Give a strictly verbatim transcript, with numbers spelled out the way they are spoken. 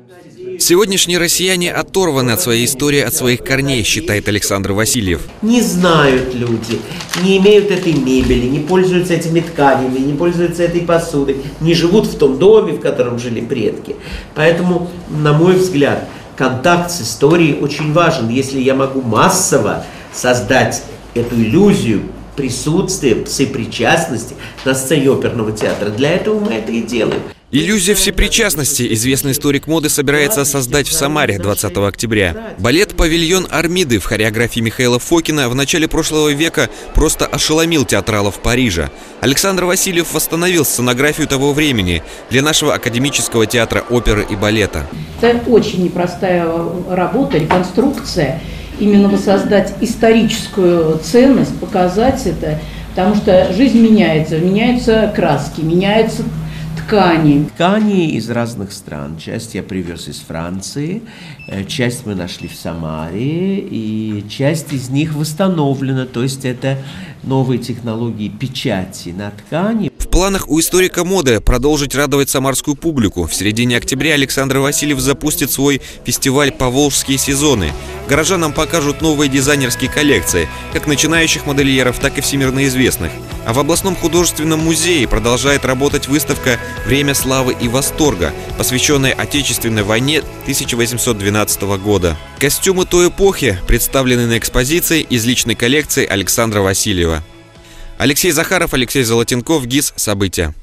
Сегодняшние россияне оторваны от своей истории, от своих корней, считает Александр Васильев. Не знают люди, не имеют этой мебели, не пользуются этими тканями, не пользуются этой посудой, не живут в том доме, в котором жили предки. Поэтому, на мой взгляд, контакт с историей очень важен. Если я могу массово создать эту иллюзию присутствия, сопричастности на сцене оперного театра, для этого мы это и делаем. Иллюзия всепричастности известный историк моды собирается создать в Самаре двадцатого октября. Балет «Павильон Армиды» в хореографии Михаила Фокина в начале прошлого века просто ошеломил театралов Парижа. Александр Васильев восстановил сценографию того времени для нашего академического театра оперы и балета. Это очень непростая работа, реконструкция. Именно воссоздать историческую ценность, показать это, потому что жизнь меняется, меняются краски, меняются ткани. Ткани из разных стран. Часть я привез из Франции, часть мы нашли в Самаре, и часть из них восстановлена, то есть это новые технологии печати на ткани. В планах у историка моды продолжить радовать самарскую публику. В середине октября Александр Васильев запустит свой фестиваль «Поволжские сезоны». Горожанам покажут новые дизайнерские коллекции, как начинающих модельеров, так и всемирно известных. А в областном художественном музее продолжает работать выставка «Время славы и восторга», посвященная Отечественной войне тысяча восемьсот двенадцатого года. Костюмы той эпохи представлены на экспозиции из личной коллекции Александра Васильева. Алексей Захаров, Алексей Золотенков, ГИС «События».